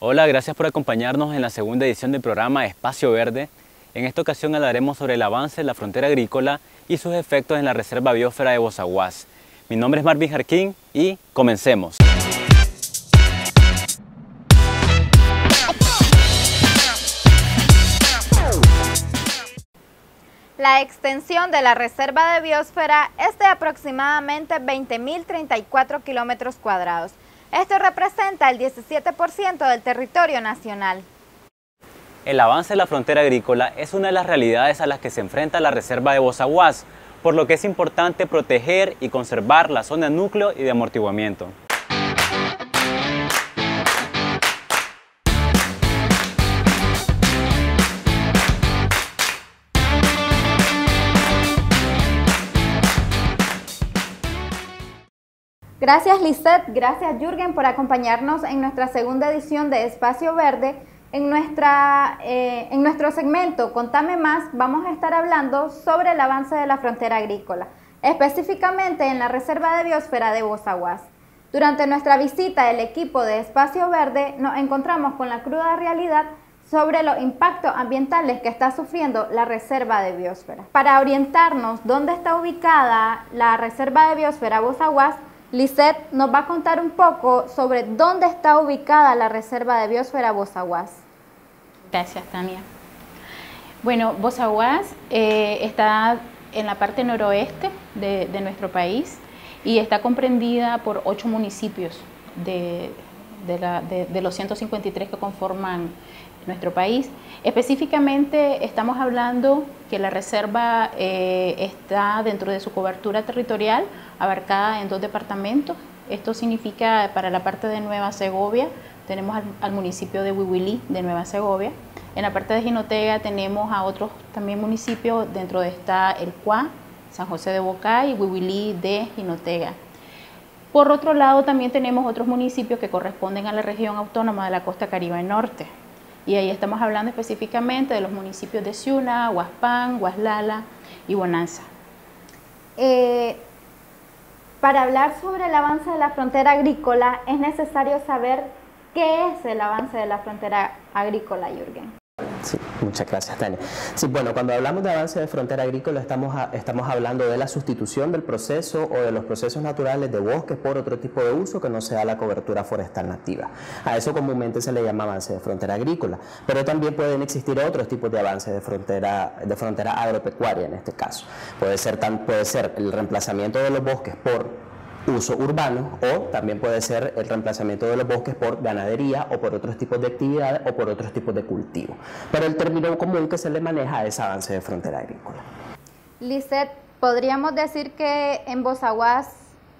Hola, gracias por acompañarnos en la segunda edición del programa Espacio Verde. En esta ocasión hablaremos sobre el avance de la frontera agrícola y sus efectos en la Reserva Biosfera de Bozaguas. Mi nombre es Marvin Jarquín y comencemos. La extensión de la Reserva de Biosfera es de aproximadamente 20.034 kilómetros cuadrados. Esto representa el 17% del territorio nacional. El avance de la frontera agrícola es una de las realidades a las que se enfrenta la Reserva de Bozaguas, por lo que es importante proteger y conservar la zona núcleo y de amortiguamiento. Gracias Lisette, gracias Jürgen por acompañarnos en nuestra segunda edición de Espacio Verde. En nuestro segmento Contame Más vamos a estar hablando sobre el avance de la frontera agrícola, específicamente en la Reserva de Biosfera de Bozaguas. Durante nuestra visita el equipo de Espacio Verde nos encontramos con la cruda realidad sobre los impactos ambientales que está sufriendo la Reserva de Biosfera. Para orientarnos dónde está ubicada la Reserva de Biosfera Bozaguas, Lisette nos va a contar un poco sobre dónde está ubicada la Reserva de Biosfera Bozaguas. Gracias, Tania. Bueno, Bozaguas está en la parte noroeste de nuestro país y está comprendida por 8 municipios de los 153 que conforman nuestro país. Específicamente estamos hablando que la reserva está dentro de su cobertura territorial, abarcada en 2 departamentos. Esto significa para la parte de Nueva Segovia tenemos al municipio de Huihuilí de Nueva Segovia. En la parte de Jinotega tenemos a otros también municipios, dentro de está El Cuá, San José de Bocay y Huihuilí de Jinotega. Por otro lado también tenemos otros municipios que corresponden a la región autónoma de la Costa Caribe Norte. Y ahí estamos hablando específicamente de los municipios de Ciuna, Huaspán, Guaslala y Bonanza. Para hablar sobre el avance de la frontera agrícola es necesario saber qué es el avance de la frontera agrícola, Jürgen. Sí, muchas gracias, Tania. Sí, bueno, cuando hablamos de avance de frontera agrícola estamos hablando de la sustitución del proceso o de los procesos naturales de bosques por otro tipo de uso que no sea la cobertura forestal nativa. A eso comúnmente se le llama avance de frontera agrícola, pero también pueden existir otros tipos de avance de frontera agropecuaria en este caso. Puede ser el reemplazamiento de los bosques por uso urbano, o también puede ser el reemplazamiento de los bosques por ganadería o por otros tipos de actividades o por otros tipos de cultivo. Pero el término común que se le maneja es avance de frontera agrícola. Lisette, ¿podríamos decir que en Bozaguas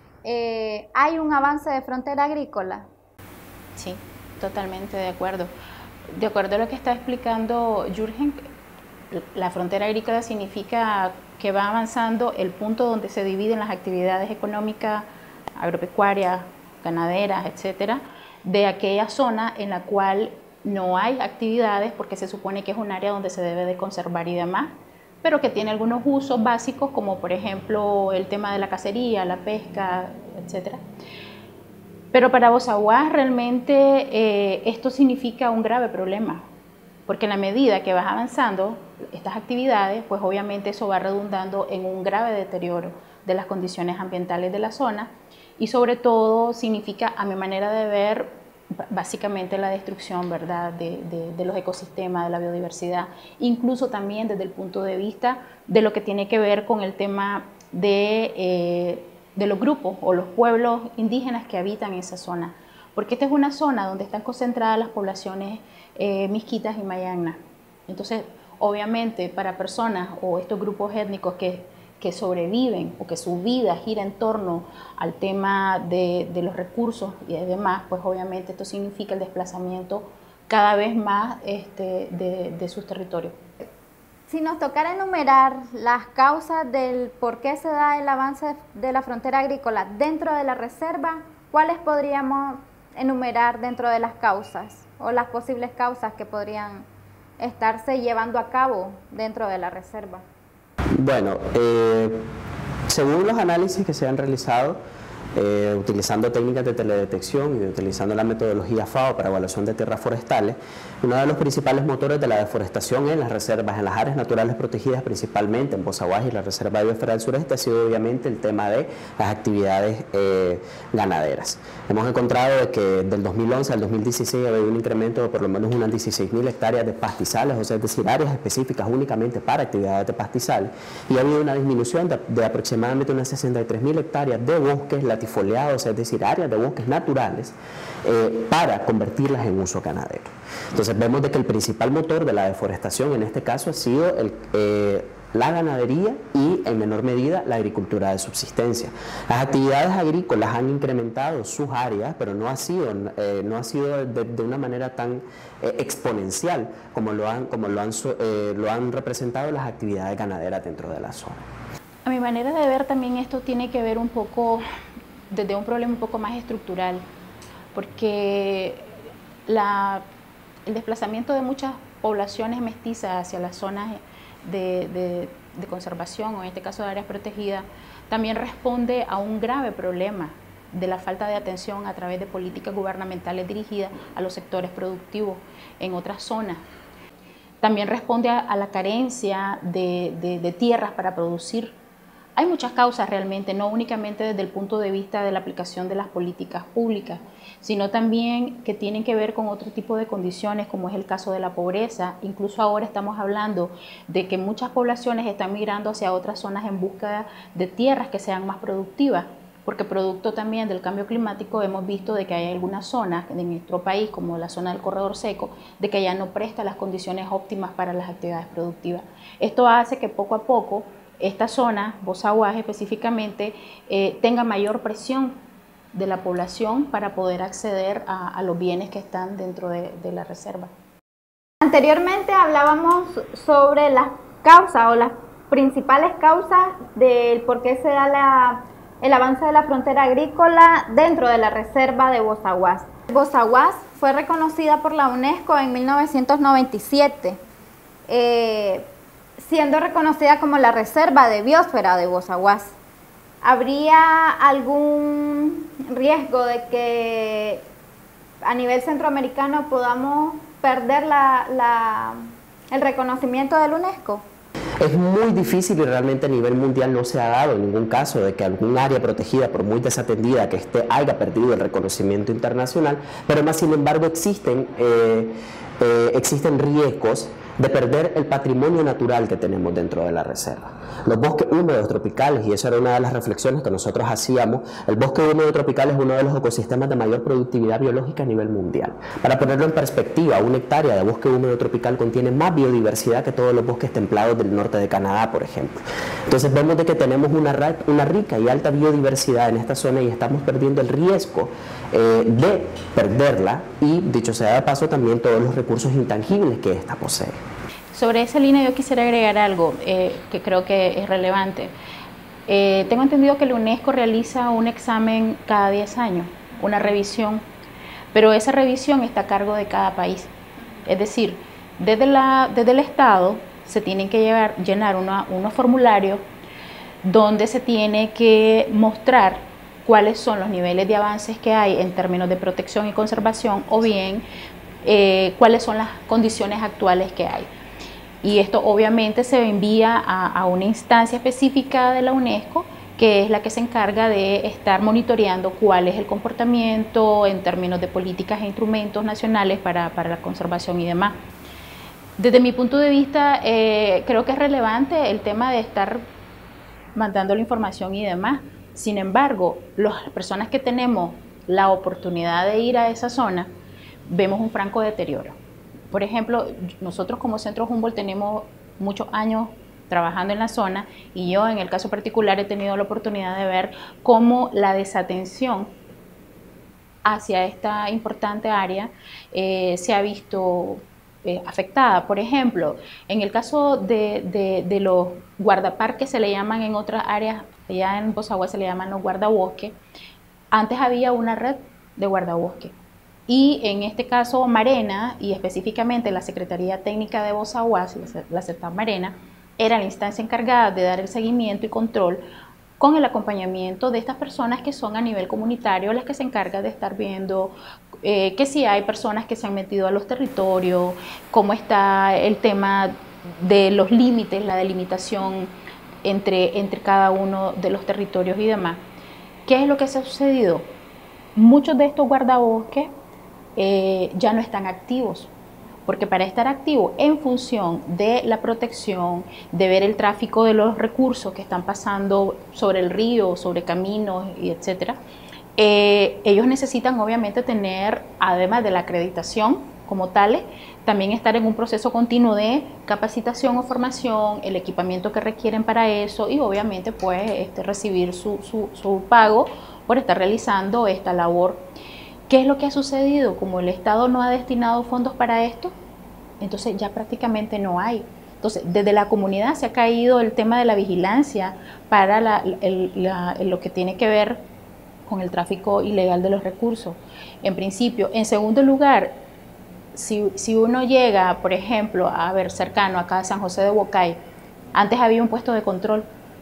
hay un avance de frontera agrícola? Sí, totalmente de acuerdo. De acuerdo a lo que está explicando Jürgen, la frontera agrícola significa que va avanzando el punto donde se dividen las actividades económicas, agropecuarias, ganaderas, etcétera, de aquella zona en la cual no hay actividades porque se supone que es un área donde se debe de conservar y demás, pero que tiene algunos usos básicos como por ejemplo el tema de la cacería, la pesca, etcétera. Pero para Bozaguas realmente esto significa un grave problema, porque en la medida que vas avanzando estas actividades, pues obviamente eso va redundando en un grave deterioro de las condiciones ambientales de la zona y sobre todo significa, a mi manera de ver, básicamente la destrucción, ¿verdad?, de los ecosistemas, de la biodiversidad, incluso también desde el punto de vista de lo que tiene que ver con el tema de los grupos o los pueblos indígenas que habitan esa zona, porque esta es una zona donde están concentradas las poblaciones misquitas y mayagnas. Entonces, obviamente, para personas o estos grupos étnicos que sobreviven o que su vida gira en torno al tema de los recursos y demás, pues obviamente esto significa el desplazamiento cada vez más de sus territorios. Si nos tocara enumerar las causas del por qué se da el avance de la frontera agrícola dentro de la reserva, ¿cuáles podríamos enumerar dentro de las causas o las posibles causas que podrían estarse llevando a cabo dentro de la reserva? Bueno, según los análisis que se han realizado, utilizando técnicas de teledetección y utilizando la metodología FAO para evaluación de tierras forestales. Uno de los principales motores de la deforestación en las reservas, en las áreas naturales protegidas, principalmente en Bozaguas y la Reserva de Biosfera del Sureste, ha sido obviamente el tema de las actividades ganaderas. Hemos encontrado que del 2011 al 2016 ha habido un incremento de por lo menos unas 16.000 hectáreas de pastizales, o sea, es decir, áreas específicas únicamente para actividades de pastizales, y ha habido una disminución de aproximadamente unas 63.000 hectáreas de bosques latifoliados, o sea, es decir, áreas de bosques naturales, para convertirlas en uso ganadero. Entonces vemos de que el principal motor de la deforestación en este caso ha sido la ganadería y en menor medida la agricultura de subsistencia. Las actividades agrícolas han incrementado sus áreas, pero no ha sido de una manera tan exponencial como lo han representado las actividades ganaderas dentro de la zona. A mi manera de ver también esto tiene que ver un poco desde un problema un poco más estructural, porque el desplazamiento de muchas poblaciones mestizas hacia las zonas de conservación, o en este caso de áreas protegidas, también responde a un grave problema de la falta de atención a través de políticas gubernamentales dirigidas a los sectores productivos en otras zonas. También responde a la carencia de tierras para producir. Hay muchas causas realmente, no únicamente desde el punto de vista de la aplicación de las políticas públicas, sino también que tienen que ver con otro tipo de condiciones, como es el caso de la pobreza. Incluso ahora estamos hablando de que muchas poblaciones están migrando hacia otras zonas en búsqueda de tierras que sean más productivas, porque producto también del cambio climático hemos visto de que hay algunas zonas de nuestro país, como la zona del corredor seco, de que ya no presta las condiciones óptimas para las actividades productivas. Esto hace que poco a poco esta zona, Bozaguas específicamente, tenga mayor presión de la población para poder acceder a los bienes que están dentro de la reserva. Anteriormente hablábamos sobre las causas o las principales causas del por qué se da el avance de la frontera agrícola dentro de la reserva de Bozaguas. Bozaguas fue reconocida por la UNESCO en 1997. Siendo reconocida como la Reserva de Biosfera de Bozaguas. ¿Habría algún riesgo de que a nivel centroamericano podamos perder el reconocimiento del UNESCO? Es muy difícil y realmente a nivel mundial no se ha dado en ningún caso de que algún área protegida, por muy desatendida que esté, haya perdido el reconocimiento internacional, pero más sin embargo existen riesgos de perder el patrimonio natural que tenemos dentro de la reserva. Los bosques húmedos tropicales, y esa era una de las reflexiones que nosotros hacíamos, el bosque húmedo tropical es uno de los ecosistemas de mayor productividad biológica a nivel mundial. Para ponerlo en perspectiva, una hectárea de bosque húmedo tropical contiene más biodiversidad que todos los bosques templados del norte de Canadá, por ejemplo. Entonces vemos de que tenemos una rica y alta biodiversidad en esta zona y estamos perdiendo el riesgo de perderla y, dicho sea de paso, también todos los recursos intangibles que ésta posee. Sobre esa línea yo quisiera agregar algo que creo que es relevante. Tengo entendido que la UNESCO realiza un examen cada 10 años, una revisión, pero esa revisión está a cargo de cada país. Es decir, desde el Estado se tienen que llenar unos formularios donde se tiene que mostrar cuáles son los niveles de avances que hay en términos de protección y conservación, o bien cuáles son las condiciones actuales que hay. Y esto obviamente se envía a una instancia específica de la UNESCO, que es la que se encarga de estar monitoreando cuál es el comportamiento en términos de políticas e instrumentos nacionales para la conservación y demás. Desde mi punto de vista, creo que es relevante el tema de estar mandando la información y demás. Sin embargo, las personas que tenemos la oportunidad de ir a esa zona, vemos un franco deterioro. Por ejemplo, nosotros como Centro Humboldt tenemos muchos años trabajando en la zona, y yo en el caso particular he tenido la oportunidad de ver cómo la desatención hacia esta importante área se ha visto afectada. Por ejemplo, en el caso de los guardaparques, se le llaman en otras áreas, allá en Bozaguas se le llaman los guardabosques. Antes había una red de guardabosques. Y en este caso Marena, y específicamente la Secretaría Técnica de Bozaguas, la CETAM Marena, era la instancia encargada de dar el seguimiento y control con el acompañamiento de estas personas que son a nivel comunitario las que se encargan de estar viendo que si hay personas que se han metido a los territorios, cómo está el tema de los límites, la delimitación entre cada uno de los territorios y demás. ¿Qué es lo que se ha sucedido? Muchos de estos guardabosques ya no están activos, porque para estar activo en función de la protección, de ver el tráfico de los recursos que están pasando sobre el río, sobre caminos y etcétera, ellos necesitan obviamente tener, además de la acreditación como tales, también estar en un proceso continuo de capacitación o formación, el equipamiento que requieren para eso y obviamente pues recibir su pago por estar realizando esta labor. ¿Qué es lo que ha sucedido? Como el Estado no ha destinado fondos para esto, entonces ya prácticamente no hay. Entonces, desde la comunidad se ha caído el tema de la vigilancia para lo que tiene que ver con el tráfico ilegal de los recursos, en principio. En segundo lugar, si uno llega, por ejemplo, a ver cercano acá a San José de Huacay, antes había un puesto de control,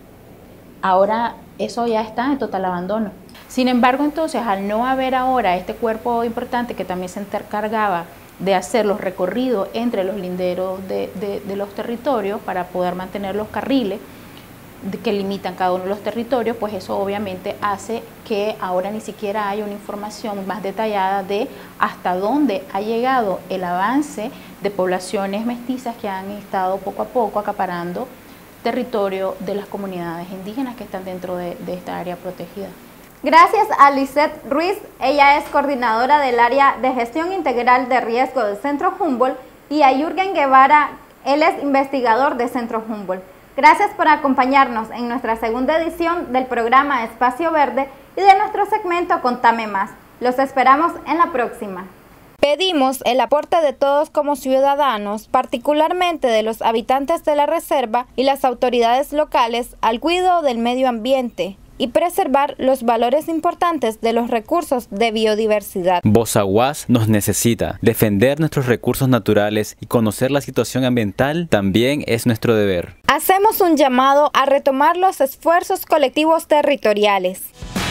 ahora eso ya está en total abandono. Sin embargo, entonces, al no haber ahora este cuerpo importante que también se encargaba de hacer los recorridos entre los linderos de los territorios para poder mantener los carriles que limitan cada uno de los territorios, pues eso obviamente hace que ahora ni siquiera haya una información más detallada de hasta dónde ha llegado el avance de poblaciones mestizas que han estado poco a poco acaparando territorio de las comunidades indígenas que están dentro de esta área protegida. Gracias a Lisette Ruiz, ella es coordinadora del área de gestión integral de riesgo del Centro Humboldt, y a Jürgen Guevara, él es investigador de Centro Humboldt. Gracias por acompañarnos en nuestra segunda edición del programa Espacio Verde y de nuestro segmento Contame Más. Los esperamos en la próxima. Pedimos el aporte de todos como ciudadanos, particularmente de los habitantes de la reserva y las autoridades locales, al cuidado del medio ambiente y preservar los valores importantes de los recursos de biodiversidad. Bozaguas nos necesita. Defender nuestros recursos naturales y conocer la situación ambiental también es nuestro deber. Hacemos un llamado a retomar los esfuerzos colectivos territoriales.